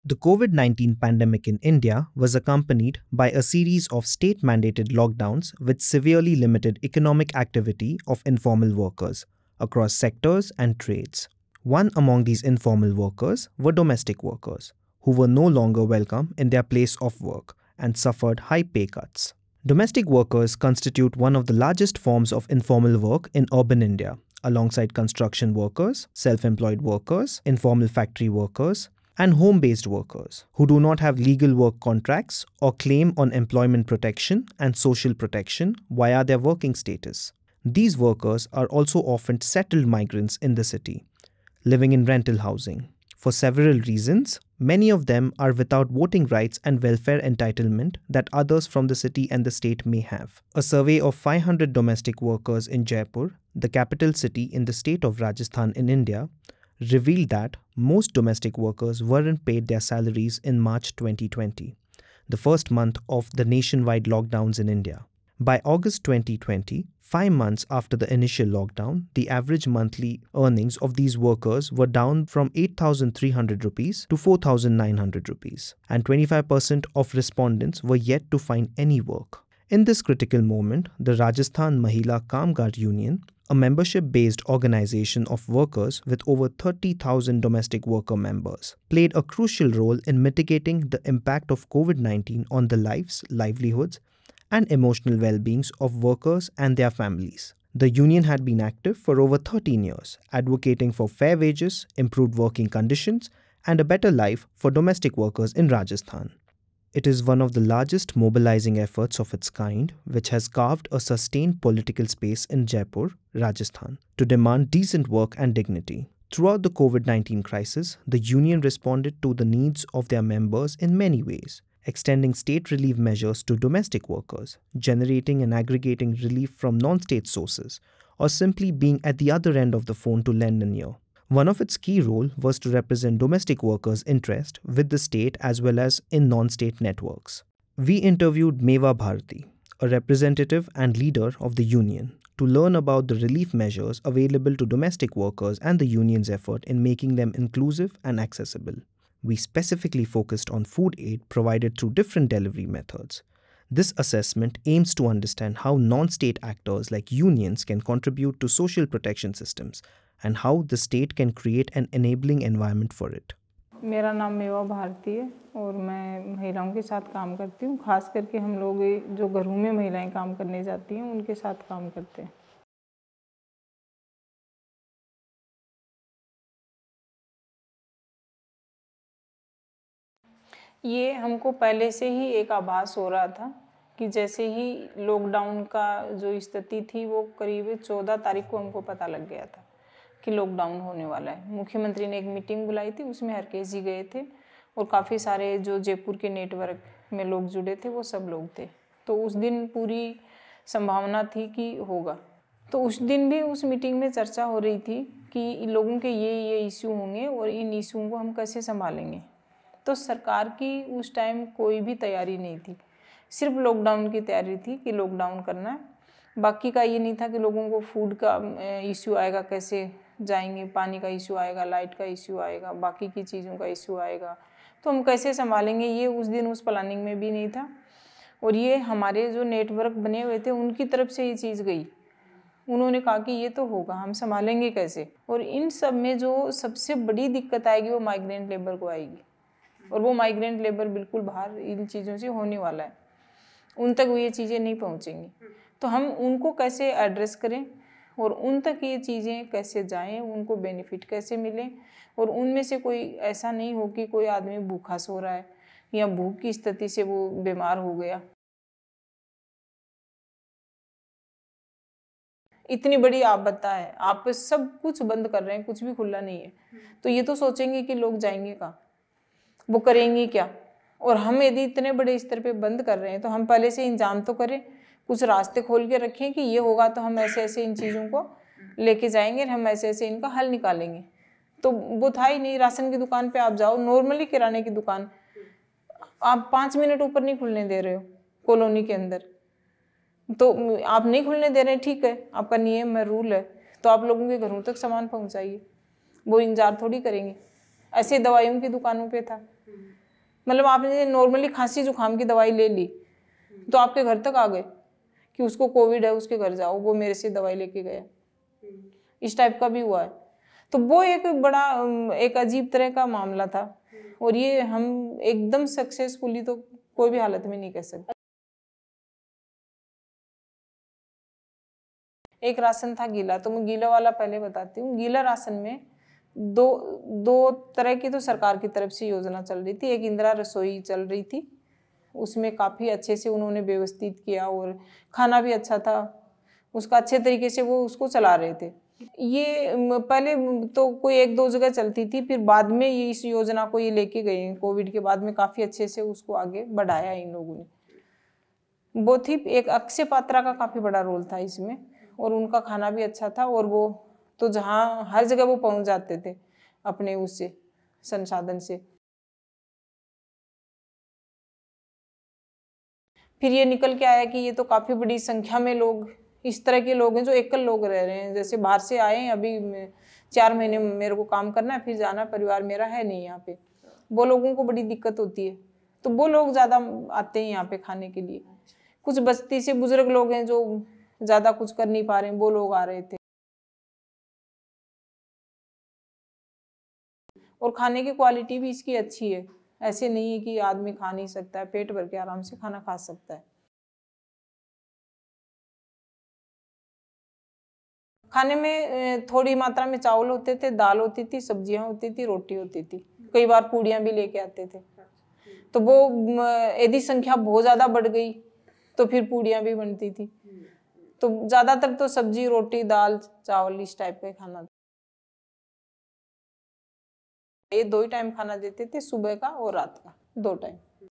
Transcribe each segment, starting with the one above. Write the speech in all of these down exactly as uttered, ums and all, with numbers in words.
The COVID nineteen pandemic in India was accompanied by a series of state-mandated lockdowns which severely limited economic activity of informal workers across sectors and trades. One among these informal workers were domestic workers, who were no longer welcome in their place of work and suffered high pay cuts. Domestic workers constitute one of the largest forms of informal work in urban India, alongside construction workers, self-employed workers, informal factory workers, and home-based workers who do not have legal work contracts or claim on employment protection and social protection via their working status. These workers are also often settled migrants in the city, living in rental housing. For several reasons, many of them are without voting rights and welfare entitlement that others from the city and the state may have. A survey of five hundred domestic workers in Jaipur, the capital city in the state of Rajasthan in India, revealed that most domestic workers weren't paid their salaries in March twenty twenty, the first month of the nationwide lockdowns in India. By August twenty twenty, five months after the initial lockdown, the average monthly earnings of these workers were down from eight thousand three hundred rupees to four thousand nine hundred rupees, and twenty-five percent of respondents were yet to find any work. In this critical moment, the Rajasthan Mahila Kaamgar Union, a membership-based organization of workers with over thirty thousand domestic worker members, played a crucial role in mitigating the impact of COVID nineteen on the lives, livelihoods, and emotional well-beings of workers and their families. The union had been active for over thirteen years, advocating for fair wages, improved working conditions, and a better life for domestic workers in Rajasthan. It is one of the largest mobilizing efforts of its kind, which has carved a sustained political space in Jaipur, Rajasthan, to demand decent work and dignity. Throughout the COVID nineteen crisis, the union responded to the needs of their members in many ways, extending state relief measures to domestic workers, generating and aggregating relief from non-state sources, or simply being at the other end of the phone to lend an ear. One of its key roles was to represent domestic workers' interest with the state as well as in non-state networks. We interviewed Meva Bharti, a representative and leader of the union, to learn about the relief measures available to domestic workers and the union's effort in making them inclusive and accessible. We specifically focused on food aid provided through different delivery methods. This assessment aims to understand how non-state actors like unions can contribute to social protection systems and how the state can create an enabling environment for it. मेरा नाम मेवा भारती है और मैं महिलाओं के साथ काम करती हूँ। खास करके हम लोग जो घरों में महिलाएं काम करने जाती हैं उनके साथ काम करते हैं। ये हमको पहले से ही एक आभास हो रहा था कि जैसे ही लॉकडाउन का जो स्थिति थी वो करीब चौदह तारीख को हमको पता लग गया था कि लॉकडाउन होने वाला है। मुख्यमंत्री ने एक मीटिंग बुलाई थी, उसमें हरकेश जी गए थे और काफ़ी सारे जो जयपुर के नेटवर्क में लोग जुड़े थे वो सब लोग थे। तो उस दिन पूरी संभावना थी कि होगा। तो उस दिन भी उस मीटिंग में चर्चा हो रही थी कि लोगों के ये ये इश्यू होंगे और इन इश्यूओं को हम कैसे संभालेंगे। तो सरकार की उस टाइम कोई भी तैयारी नहीं थी, सिर्फ लॉकडाउन की तैयारी थी कि लॉकडाउन करना है। बाकी का ये नहीं था कि लोगों को फूड का इश्यू आएगा, कैसे जाएंगे, पानी का इश्यू आएगा, लाइट का इश्यू आएगा, बाकी की चीज़ों का इश्यू आएगा, तो हम कैसे संभालेंगे, ये उस दिन उस प्लानिंग में भी नहीं था। और ये हमारे जो नेटवर्क बने हुए थे उनकी तरफ से ये चीज़ गई, उन्होंने कहा कि ये तो होगा, हम संभालेंगे कैसे। और इन सब में जो सबसे बड़ी दिक्कत आएगी वो माइग्रेंट लेबर को आएगी, और वो माइग्रेंट लेबर बिल्कुल बाहर इन चीज़ों से होने वाला है, उन तक वो ये चीज़ें नहीं पहुँचेंगी। तो हम उनको कैसे एड्रेस करें और उन तक ये चीज़ें कैसे जाएं, उनको बेनिफिट कैसे मिलें, और उनमें से कोई ऐसा नहीं हो कि कोई आदमी भूखा सो रहा है या भूख की स्थिति से वो बीमार हो गया। इतनी बड़ी आपदा है, आप सब कुछ बंद कर रहे हैं, कुछ भी खुला नहीं है, तो ये तो सोचेंगे कि लोग जाएंगे कहाँ, वो करेंगे क्या। और हम यदि इतने बड़े स्तर पे बंद कर रहे हैं तो हम पहले से इंतजाम तो करें, कुछ रास्ते खोल के रखें कि ये होगा तो हम ऐसे ऐसे इन चीज़ों को लेके जाएंगे, हम ऐसे ऐसे इनका हल निकालेंगे। तो वो था ही नहीं। राशन की दुकान पे आप जाओ, नॉर्मली किराने की दुकान, आप पाँच मिनट ऊपर नहीं खुलने दे रहे हो कॉलोनी के अंदर, तो आप नहीं खुलने दे रहे हैं, ठीक है, आपका नियम है, रूल है, तो आप लोगों के घरों तक सामान पहुंचाइए, वो इंतजार थोड़ी करेंगे। ऐसे दवाइयों की दुकानों पे था, मतलब आपने नॉर्मली खांसी जुकाम की दवाई ले ली तो आपके घर तक आ गए कि उसको कोविड है, उसके घर जाओ, वो मेरे से दवाई लेके गया। इस टाइप का भी हुआ है। तो वो एक बड़ा एक अजीब तरह का मामला था, और ये हम एकदम सक्सेसफुली तो कोई भी हालत में नहीं कह सकते। एक राशन था गीला, तो मैं गीला वाला पहले बताती हूँ। गीला राशन में दो दो तरह की तो सरकार की तरफ से योजना चल रही थी। एक इंदिरा रसोई चल रही थी, उसमें काफ़ी अच्छे से उन्होंने व्यवस्थित किया और खाना भी अच्छा था, उसका अच्छे तरीके से वो उसको चला रहे थे। ये पहले तो कोई एक दो जगह चलती थी, फिर बाद में ये इस योजना को ये लेके गए कोविड के बाद में, काफ़ी अच्छे से उसको आगे बढ़ाया इन लोगों ने। वो थी एक अक्षय पात्रा का काफ़ी बड़ा रोल था इसमें, और उनका खाना भी अच्छा था, और वो तो जहाँ हर जगह वो पहुँच जाते थे अपने उससे संसाधन से। फिर ये निकल के आया कि ये तो काफ़ी बड़ी संख्या में लोग इस तरह के लोग हैं जो एकल लोग रह रहे हैं, जैसे बाहर से आए हैं, अभी चार महीने मेरे को काम करना है, फिर जाना, परिवार मेरा है नहीं यहाँ पे। वो लोगों को बड़ी दिक्कत होती है, तो वो लोग ज़्यादा आते हैं यहाँ पे खाने के लिए। कुछ बस्ती से बुजुर्ग लोग हैं जो ज़्यादा कुछ कर नहीं पा रहे हैं, वो लोग आ रहे थे। और खाने की क्वालिटी भी इसकी अच्छी है, ऐसे नहीं है कि आदमी खा नहीं सकता है, पेट भर के आराम से खाना खा सकता है। खाने में थोड़ी मात्रा में चावल होते थे, दाल होती थी, सब्जियां होती थी, रोटी होती थी, कई बार पूड़ियाँ भी लेके आते थे। तो वो यदि संख्या बहुत ज़्यादा बढ़ गई तो फिर पूड़ियाँ भी बनती थी। तो ज़्यादातर तो सब्जी, रोटी, दाल, चावल इस टाइप का खाना। ये दो ही टाइम खाना देते थे, सुबह का और रात का, दो टाइम।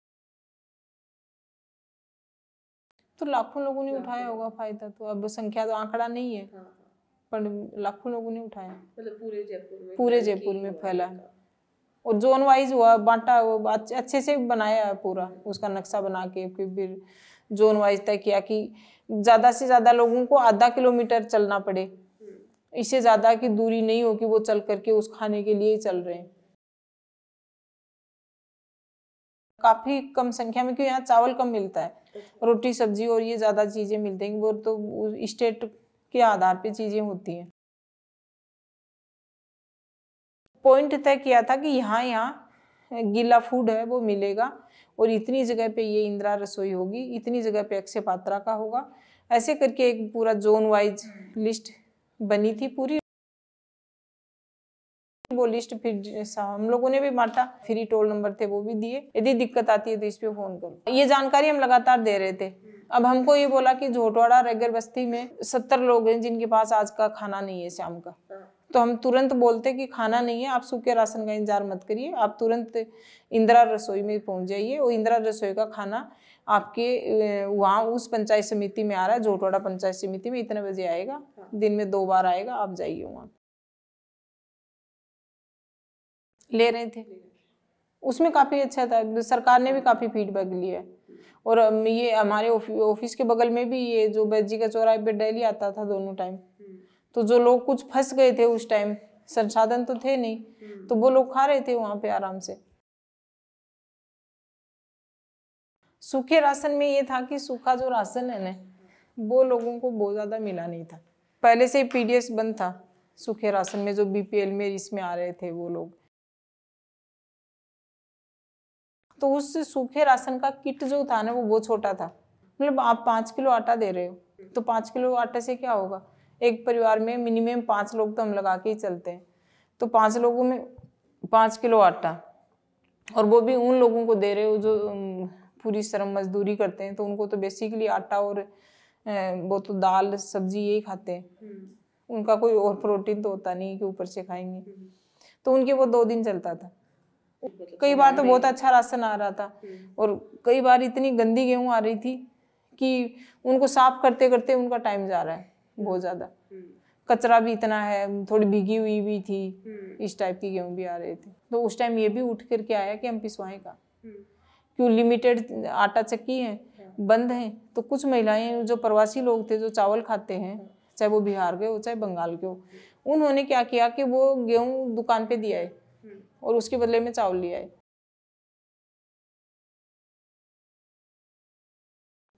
तो लाखों लोगों ने उठाया होगा फायदा, तो अब संख्या तो आंकड़ा नहीं है, पर लाखों लोगों ने उठाया। मतलब पूरे जयपुर में पूरे जयपुर में फैला, और जोन वाइज हुआ, बांटा, अच्छे से बनाया है पूरा, उसका नक्शा बना के फिर जोन वाइज तय किया कि ज़्यादा से ज़्यादा लोगों को आधा किलोमीटर चलना पड़े, इससे ज़्यादा की दूरी नहीं हो कि वो चल करके उस खाने के लिए ही चल रहे हैं। काफ़ी कम संख्या में, क्योंकि यहाँ चावल कम मिलता है, रोटी सब्जी और ये ज़्यादा चीज़ें मिलती हैं, वो तो स्टेट के आधार पे चीज़ें होती हैं। पॉइंट तय किया था कि यहाँ यहाँ गीला फूड है वो मिलेगा, और इतनी जगह पे ये इंदिरा रसोई होगी, इतनी जगह पे अक्षय पात्रा का होगा, ऐसे करके एक पूरा जोन वाइज लिस्ट बनी थी पूरी। वो लिस्ट फिर हम लोगों ने भी बांटा, फ्री टोल नंबर थे वो भी दिए, यदि दिक्कत आती है तो इस पे फोन करो। ये जानकारी हम लगातार दे रहे थे। अब हमको ये बोला कि झोटवाड़ा रेगर बस्ती में सत्तर लोग हैं जिनके पास आज का खाना नहीं है शाम का, तो हम तुरंत बोलते कि खाना नहीं है, आप सूखे राशन का इंतजार मत करिए, आप तुरंत इंदिरा रसोई में पहुंच जाइए, और इंदिरा रसोई का खाना आपके वहाँ उस पंचायत समिति में आ रहा है, झोटवाड़ा पंचायत समिति में इतने बजे आएगा, दिन में दो बार आएगा, आप जाइए वहाँ। ले रहे थे, उसमें काफ़ी अच्छा था, सरकार ने भी काफ़ी फीडबैक लिया है। और ये हमारे ऑफिस के बगल में भी ये जो बैजी का चौराहे पे डेली आता था दोनों टाइम, तो जो लोग कुछ फंस गए थे उस टाइम, संसाधन तो थे नहीं, तो वो लोग खा रहे थे वहाँ पे आराम से। सूखे राशन में ये था कि सूखा जो राशन है ना, वो लोगों को बहुत ज़्यादा मिला नहीं था, पहले से ही पीडीएस बंद था सूखे राशन में, जो बीपीएल में इसमें आ रहे थे वो लोग। तो उस सूखे राशन का किट जो था ना वो बहुत छोटा था, मतलब आप पाँच किलो आटा दे रहे हो, तो पाँच किलो आटे से क्या होगा, एक परिवार में मिनिमम पाँच लोग तो हम लगा के ही चलते हैं, तो पाँच लोगों में पाँच किलो आटा, और वो भी उन लोगों को दे रहे हो जो पूरी श्रम मजदूरी करते हैं, तो उनको तो बेसिकली आटा और वो तो दाल सब्जी यही खाते हैं, उनका कोई और प्रोटीन तो होता नहीं कि ऊपर से खाएंगे, तो उनके वो दो दिन चलता था। कई बार तो बहुत अच्छा राशन आ रहा था, और कई बार इतनी गंदी गेहूं आ रही थी कि उनको साफ करते करते उनका टाइम जा रहा है बहुत ज़्यादा, कचरा भी इतना है, थोड़ी भीगी हुई भी थी, इस टाइप की गेहूं भी आ रहे थे। तो उस टाइम ये भी उठ करके आया कि हम पिसवाएं का, क्यों लिमिटेड आटा चक्की है, बंद है, तो कुछ महिलाएं जो प्रवासी लोग थे जो चावल खाते हैं, चाहे वो बिहार के हो चाहे बंगाल के हो, उन्होंने क्या किया कि वो गेहूं दुकान पे दिया है और उसके बदले में चावल लिया है।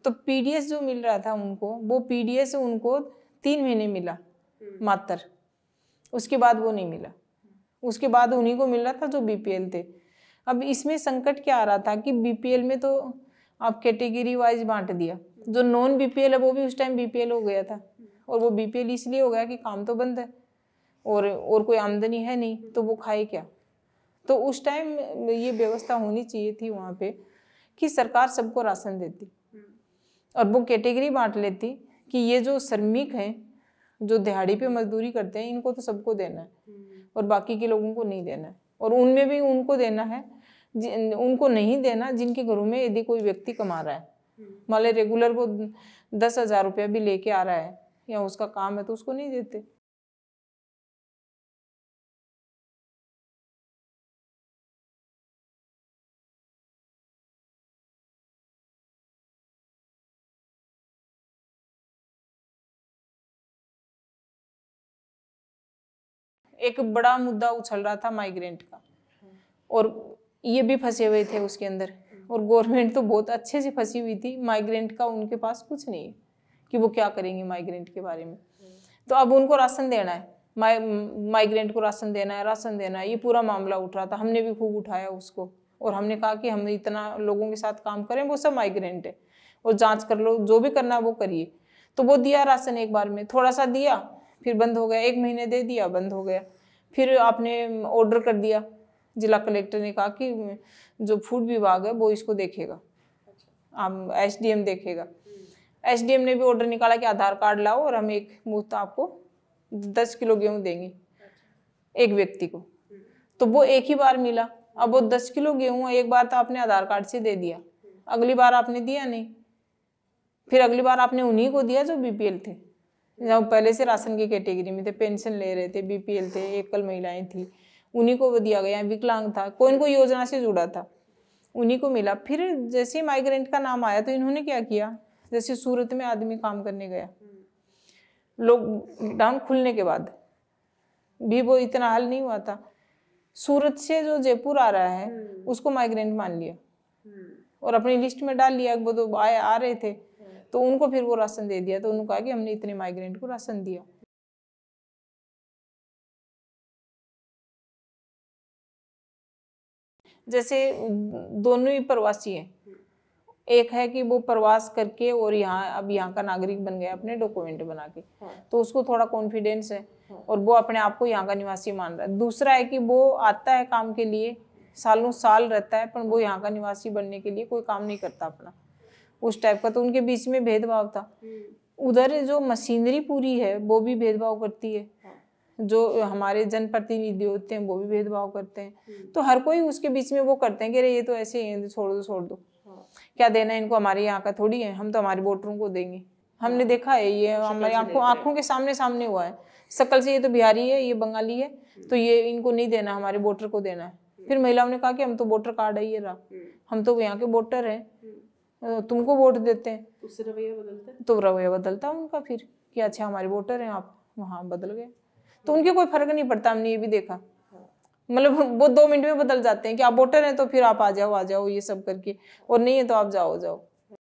तो पीडीएस जो मिल रहा था उनको, वो पीडीएस उनको तीन महीने मिला मात्र, उसके बाद वो नहीं मिला। उसके बाद उन्हीं को मिल रहा था जो बीपीएल थे। अब इसमें संकट क्या आ रहा था कि बीपीएल में तो आप कैटेगरी वाइज बांट दिया, जो नॉन बीपीएल है वो भी उस टाइम बीपीएल हो गया था, और वो बीपीएल इसलिए हो गया कि काम तो बंद है और और कोई आमदनी है नहीं, तो वो खाए क्या। तो उस टाइम ये व्यवस्था होनी चाहिए थी वहाँ पे कि सरकार सबको राशन देती और वो कैटेगरी बांट लेती कि ये जो श्रमिक हैं, जो दिहाड़ी पे मजदूरी करते हैं, इनको तो सबको देना है और बाकी के लोगों को नहीं देना है। और उनमें भी उनको देना है, उनको नहीं देना जिनके घरों में यदि कोई व्यक्ति कमा रहा है, मान लो रेगुलर वो दस हजार रुपया भी लेके आ रहा है या उसका काम है, तो उसको नहीं देते। एक बड़ा मुद्दा उछल रहा था माइग्रेंट का, और ये भी फंसे हुए थे उसके अंदर, और गवर्नमेंट तो बहुत अच्छे से फंसी हुई थी। माइग्रेंट का उनके पास कुछ नहीं है कि वो क्या करेंगे माइग्रेंट के बारे में। तो अब उनको राशन देना है, माइ माइग्रेंट को राशन देना है, राशन देना है, ये पूरा मामला उठ रहा था। हमने भी खूब उठाया उसको, और हमने कहा कि हम इतना लोगों के साथ काम करें, वो सब माइग्रेंट है, और जांच कर लो, जो भी करना है वो करिए। तो वो दिया राशन, एक बार में थोड़ा सा दिया, फिर बंद हो गया, एक महीने दे दिया, बंद हो गया। फिर आपने ऑर्डर कर दिया, जिला कलेक्टर ने कहा कि जो फूड विभाग है वो इसको देखेगा, हम एसडीएम देखेगा। एसडीएम ने भी ऑर्डर निकाला कि आधार कार्ड लाओ और हम एक मुफ्त आपको दस किलो गेहूं देंगे एक व्यक्ति को। तो वो एक ही बार मिला। अब वो दस किलो गेहूं एक बार तो आपने आधार कार्ड से दे दिया, अगली बार आपने दिया नहीं। फिर अगली बार आपने उन्हीं को दिया जो बीपीएल थे, जब पहले से राशन की कैटेगरी में थे, पेंशन ले रहे थे, बीपीएल थे, एकल महिलाएं थी, उन्हीं को दिया गया। विकलांग था, कोई न कोई योजना से जुड़ा था, उन्हीं को मिला। फिर जैसे माइग्रेंट का नाम आया तो इन्होंने क्या किया, जैसे सूरत में आदमी काम करने गया, लॉकडाउन खुलने के बाद भी वो इतना हल नहीं हुआ था। सूरत से जो जयपुर आ रहा है उसको माइग्रेंट मान लिया और अपनी लिस्ट में डाल लिया, वो तो आए आ रहे थे, तो उनको फिर वो राशन दे दिया। तो उन्होंने कहा कि हमने इतने माइग्रेंट को राशन दिया। जैसे दोनों ही प्रवासी हैं, एक है कि वो प्रवास करके और यहाँ अब यहाँ का नागरिक बन गया अपने डॉक्यूमेंट बना के, तो उसको थोड़ा कॉन्फिडेंस है और वो अपने आप को यहाँ का निवासी मान रहा है। दूसरा है कि वो आता है काम के लिए, सालों साल रहता है, पर वो यहाँ का निवासी बनने के लिए कोई काम नहीं करता अपना, उस टाइप का। तो उनके बीच में भेदभाव था। उधर जो मशीनरी पूरी है वो भी भेदभाव करती है, जो हमारे जनप्रतिनिधि होते हैं वो भी भेदभाव करते हैं। तो हर कोई उसके बीच में वो करते हैं कि अरे ये तो ऐसे ही है, छोड़ दो छोड़ दो, क्या देना है इनको, हमारे यहाँ का थोड़ी है, हम तो हमारे वोटरों को देंगे। हमने देखा है, ये हमारी आंखों आंखों के सामने सामने हुआ है। शकल से ये तो बिहारी है, ये बंगाली है, तो ये इनको नहीं देना, हमारे वोटर को देना है। फिर महिलाओं ने कहा कि हम तो वोटर कार्ड है ये रहा, हम तो यहाँ के वोटर हैं, तुमको वोट देते हैं। उससे रवैया बदलता है, तो रवैया बदलता है उनका फिर कि अच्छा हमारे वोटर हैं आप, वहाँ बदल गए। तो उनके कोई फर्क नहीं पड़ता, हमने ये भी देखा। मतलब वो दो मिनट में बदल जाते हैं कि आप वोटर हैं तो फिर आप आ जाओ आ जाओ ये सब करके, और नहीं है तो आप जाओ जाओ।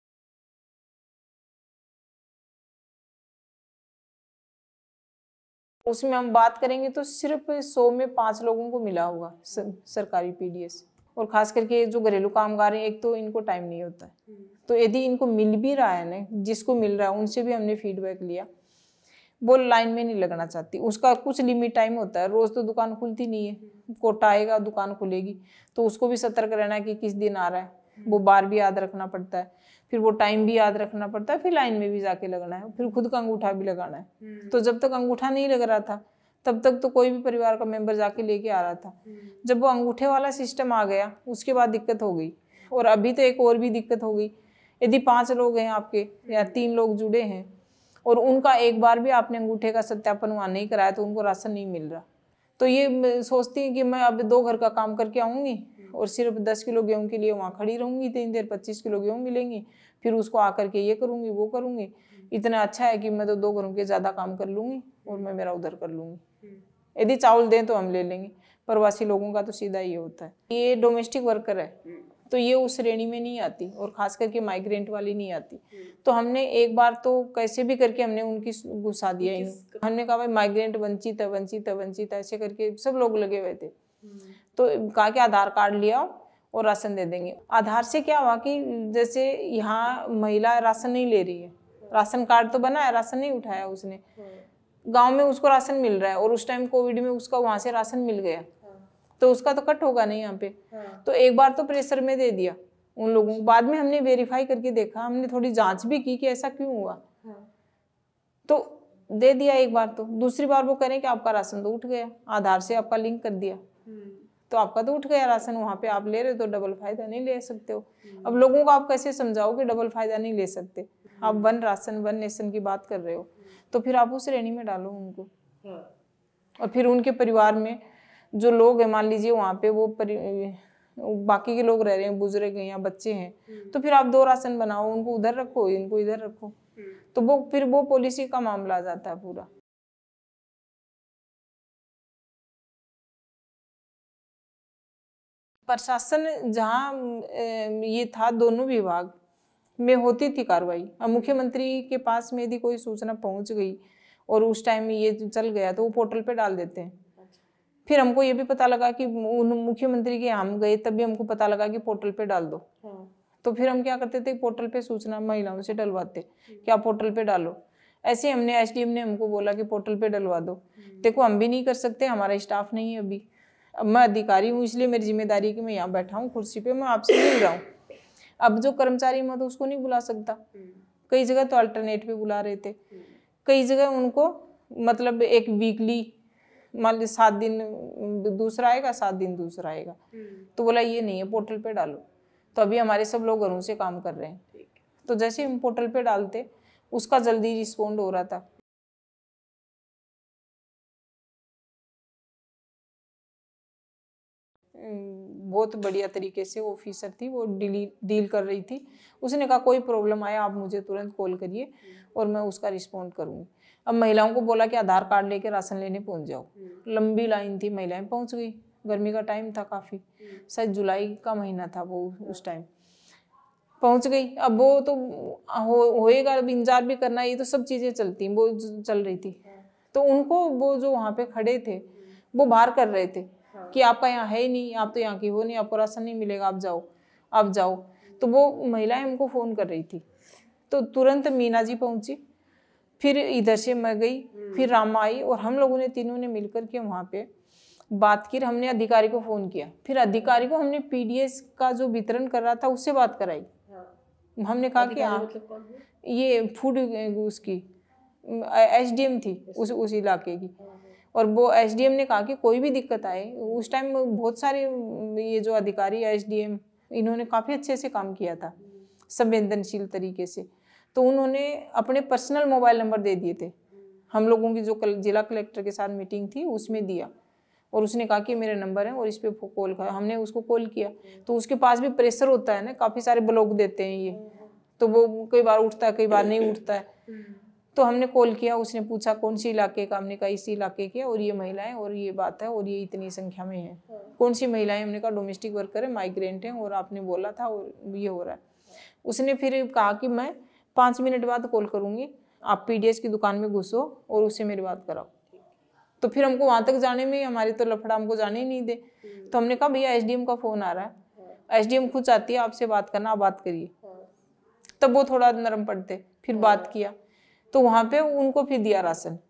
उसमें हम बात करेंगे तो सिर्फ सौ में पांच लोगों को मिला होगा सरकारी पीडीएस। और खास करके जो घरेलू कामगार हैं, एक तो इनको टाइम नहीं होता है, तो यदि इनको मिल भी रहा है ना, जिसको मिल रहा है उनसे भी हमने फीडबैक लिया, वो लाइन में नहीं लगना चाहती। उसका कुछ लिमिट टाइम होता है, रोज तो दुकान खुलती नहीं है, कोटा आएगा दुकान खुलेगी, तो उसको भी सतर्क रहना है कि किस दिन आ रहा है, वो बार भी याद रखना पड़ता है, फिर वो टाइम भी याद रखना पड़ता है, फिर लाइन में भी जाके लगना है, फिर खुद का अंगूठा भी लगाना है। तो जब तक अंगूठा नहीं लग रहा था तब तक तो कोई भी परिवार का मेंबर जाके लेके आ रहा था। जब वो अंगूठे वाला सिस्टम आ गया उसके बाद दिक्कत हो गई। और अभी तो एक और भी दिक्कत हो गई, यदि पांच लोग हैं आपके या तीन लोग जुड़े हैं और उनका एक बार भी आपने अंगूठे का सत्यापन वहाँ नहीं कराया तो उनको राशन नहीं मिल रहा। तो ये सोचती है कि मैं अब दो घर का काम करके आऊँगी और सिर्फ दस किलो गेहूँ के लिए वहाँ खड़ी रहूँगी, तीन देर पच्चीस किलो गेहूँ मिलेंगी, फिर उसको आकर के ये करूँगी वो करूँगी। इतना अच्छा है कि मैं तो दो घरों के ज़्यादा काम कर लूँगी और मैं मेरा उधर कर लूँगी। यदि चावल दें तो हम ले लेंगे। प्रवासी लोगों का तो सीधा ये होता है। ये डोमेस्टिक वर्कर है, तो ये उस श्रेणी में नहीं आती, और खास करके माइग्रेंट वाली नहीं आती। तो हमने एक बार तो कैसे भी करके हमने उनकी घुसा दिया इन, हमने कहा भाई माइग्रेंट वंचित है वंचित है वंचित है, ऐसे करके सब लोग लगे हुए थे। तो कहा कि आधार कार्ड ले आओ और राशन दे देंगे। आधार से क्या हुआ कि जैसे यहाँ महिला राशन नहीं ले रही है, राशन कार्ड तो बना है, राशन नहीं उठाया उसने, गांव में उसको राशन मिल रहा है, और उस टाइम कोविड में उसका वहां से राशन मिल गया, तो उसका तो कट होगा नहीं यहाँ पे। तो एक बार तो प्रेशर में दे दिया उन लोगों को, बाद में हमने वेरीफाई करके देखा, हमने थोड़ी जांच भी की कि ऐसा क्यों हुआ, तो दे दिया एक बार। तो दूसरी बार वो करें कि आपका राशन तो उठ गया, आधार से आपका लिंक कर दिया, तो आपका तो उठ गया राशन, वहां पे आप ले रहे हो तो डबल फायदा नहीं ले सकते हो। अब लोगों को आप कैसे समझाओ कि डबल फायदा नहीं ले सकते, आप वन राशन वन नेशन की बात कर रहे हो, तो फिर आप उस श्रेणी में डालो उनको। और फिर उनके परिवार में जो लोग हैं, मान लीजिए वहाँ पे वो बाकी के लोग रह रहे हैं, बुजुर्ग हैं या बच्चे हैं, तो फिर आप दो राशन बनाओ, उनको उधर रखो इनको इधर रखो, तो वो फिर वो पॉलिसी का मामला आ जाता है पूरा। प्रशासन जहाँ ये था, दोनों विभाग में होती थी कार्रवाई। अब मुख्यमंत्री के पास में यदि कोई सूचना पहुंच गई और उस टाइम में ये चल गया, तो वो पोर्टल पे डाल देते हैं। फिर हमको ये भी पता लगा कि मुख्यमंत्री के हम गए, तब भी हमको पता लगा कि पोर्टल पे डाल दो। तो फिर हम क्या करते थे, पोर्टल पे सूचना महिलाओं से डलवाते कि आप पोर्टल पे डालो। ऐसे हमने एसडीएम ने हमको बोला कि पोर्टल पे डलवा दो। देखो हम भी नहीं कर सकते, हमारा स्टाफ नहीं है अभी, अब मैं अधिकारी हूँ, इसलिए मेरी जिम्मेदारी कि मैं यहाँ बैठा हूँ कुर्सी पे, मैं आपसे मिल रहा हूँ। अब जो कर्मचारी मैं तो उसको नहीं बुला सकता, कई जगह तो अल्टरनेट पे बुला रहे थे, कई जगह उनको मतलब एक वीकली मान लीजिए सात दिन दूसरा आएगा, सात दिन दूसरा आएगा, तो बोला ये नहीं है पोर्टल पे डालो। तो अभी हमारे सब लोग घरों से काम कर रहे हैं, तो जैसे हम पोर्टल पे डालते उसका जल्दी रिस्पॉन्ड हो रहा था। बहुत बढ़िया तरीके से ऑफिसर थी, वो डील डील कर रही थी। उसने कहा कोई प्रॉब्लम आया आप मुझे तुरंत कॉल करिए और मैं उसका रिस्पॉन्ड करूँगी। अब महिलाओं को बोला कि आधार कार्ड लेके राशन लेने पहुंच जाओ। लंबी लाइन थी, महिलाएं पहुंच गई, गर्मी का टाइम था काफ़ी, शायद जुलाई का महीना था वो, उस टाइम पहुंच गई। अब वो तो हो होएगा, अब इंतजार भी करना, ये तो सब चीज़ें चलती वो चल रही थी। तो उनको वो जो वहाँ पे खड़े थे वो बाहर कर रहे थे कि आपका यहाँ है ही नहीं, आप तो यहाँ की हो नहीं, आपको राशन नहीं मिलेगा, आप जाओ आप जाओ। तो वो महिलाएं हमको फ़ोन कर रही थी, तो तुरंत मीना जी पहुंची, फिर इधर से मैं गई, फिर रामा आई, और हम लोगों ने तीनों ने मिलकर के वहाँ पे बात की। हमने अधिकारी को फ़ोन किया, फिर अधिकारी को हमने पीडीएस का जो वितरण कर रहा था उससे बात कराई। हमने कहा कि हाँ ये फूड उसकी एसडीएम थी उस उस इलाके की, और वो एसडीएम ने कहा कि कोई भी दिक्कत आए, उस टाइम बहुत सारे ये जो अधिकारी एसडीएम इन्होंने काफ़ी अच्छे से काम किया था, संवेदनशील तरीके से। तो उन्होंने अपने पर्सनल मोबाइल नंबर दे दिए थे, हम लोगों की जो जिला कलेक्टर के साथ मीटिंग थी उसमें दिया, और उसने कहा कि मेरे नंबर है और इस पे कॉल कर। हमने उसको कॉल किया, तो उसके पास भी प्रेशर होता है ना, काफ़ी सारे ब्लॉक देते हैं ये, तो वो कई बार उठता है कई बार नहीं उठता है। तो हमने कॉल किया, उसने पूछा कौन सी इलाके का, हमने कहा इसी इलाके के, और ये महिलाएं और ये बात है और ये इतनी संख्या में है। कौन सी महिलाएं, हमने कहा डोमेस्टिक वर्कर है, माइग्रेंट हैं, और आपने बोला था और ये हो रहा है। उसने फिर कहा कि मैं पाँच मिनट बाद कॉल करूँगी, आप पीडीएस की दुकान में घुसो और उससे मेरी बात कराओ। तो फिर हमको वहाँ तक जाने में हमारी तो लफड़ा, हमको जाने ही नहीं दे। तो हमने कहा भैया एसडीएम का फ़ोन आ रहा है, एसडीएम खुद चाहती है आपसे बात करना, आप बात करिए। तब वो थोड़ा नरम पड़ते, फिर बात किया, तो वहाँ पे उनको फिर दिया राशन।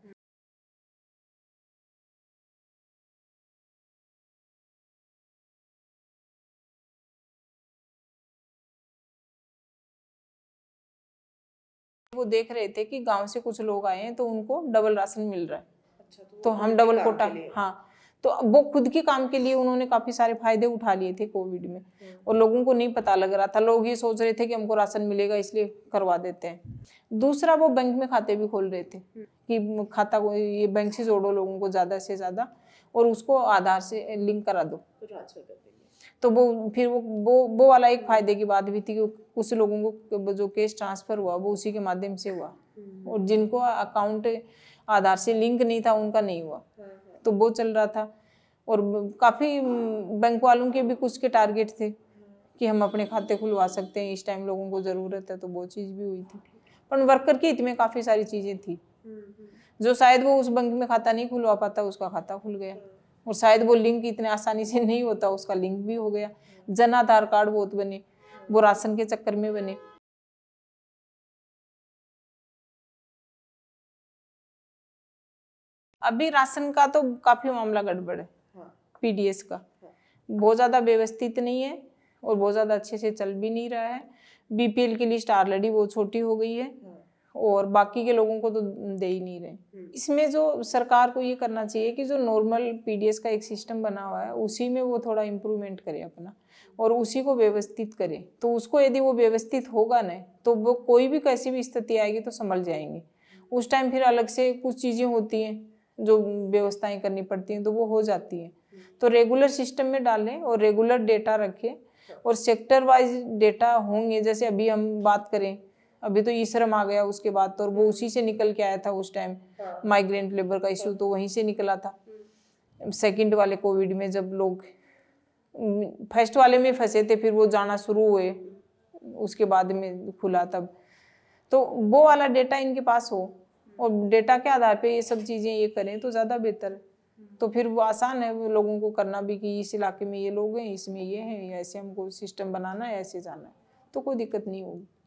वो देख रहे थे कि गांव से कुछ लोग आए हैं तो उनको डबल राशन मिल रहा है, अच्छा, तो, तो हम डबल कोटा, हाँ, तो वो खुद के काम के लिए उन्होंने काफी सारे फायदे उठा लिए थे कोविड में, और लोगों को नहीं पता लग रहा था। लोग ये सोच रहे थे कि हमको राशन मिलेगा इसलिए करवा देते हैं। दूसरा, वो बैंक में खाते भी खोल रहे थे कि खाता को ये बैंक से जोड़ो लोगों को ज्यादा से ज्यादा, और उसको आधार से लिंक करा दो, तो वो फिर वो वो वो वाला एक फायदे की बात भी थी कि कुछ लोगों को जो केस ट्रांसफर हुआ वो उसी के माध्यम से हुआ, और जिनको अकाउंट आधार से लिंक नहीं था उनका नहीं हुआ, तो वो चल रहा था। और काफ़ी बैंक वालों के भी कुछ के टारगेट थे कि हम अपने खाते खुलवा सकते हैं, इस टाइम लोगों को ज़रूरत है, तो वो चीज़ भी हुई थी। पर वर्कर के हित में काफ़ी सारी चीज़ें थी, जो शायद वो उस बैंक में खाता नहीं खुलवा पाता, उसका खाता खुल गया। और शायद वो लिंक इतने आसानी से नहीं होता, उसका लिंक भी हो गया। जन आधार कार्ड बहुत बने, वो राशन के चक्कर में बने। अभी राशन का तो काफ़ी मामला गड़बड़ है, पीडीएस का बहुत ज़्यादा व्यवस्थित नहीं है और बहुत ज़्यादा अच्छे से चल भी नहीं रहा है। बीपीएल की लिस्ट ऑलरेडी बहुत छोटी हो गई है और बाकी के लोगों को तो दे ही नहीं रहे। इसमें जो सरकार को ये करना चाहिए कि जो नॉर्मल पीडीएस का एक सिस्टम बना हुआ है उसी में वो थोड़ा इम्प्रूवमेंट करे अपना और उसी को व्यवस्थित करे। तो उसको यदि वो व्यवस्थित होगा ना तो वो कोई भी कैसी भी स्थिति आएगी तो संभल जाएंगे। उस टाइम फिर अलग से कुछ चीज़ें होती हैं जो व्यवस्थाएं करनी पड़ती हैं तो वो हो जाती हैं। तो रेगुलर सिस्टम में डालें और रेगुलर डेटा रखें और सेक्टर वाइज डेटा होंगे। जैसे अभी हम बात करें, अभी तो ई श्रम आ गया उसके बाद तो, और वो उसी से निकल के आया था उस टाइम, माइग्रेंट लेबर का इशू तो वहीं से निकला था। सेकंड वाले कोविड में जब लोग फर्स्ट वाले में फंसे थे फिर वो जाना शुरू हुए उसके बाद में खुला तब, तो वो वाला डेटा इनके पास हो और डेटा के आधार पे ये सब चीज़ें ये करें तो ज़्यादा बेहतर है। तो फिर वो आसान है वो लोगों को करना भी कि इस इलाके में ये लोग हैं, इसमें ये हैं, ऐसे हमको सिस्टम बनाना है, ऐसे जाना है, तो कोई दिक्कत नहीं होगी।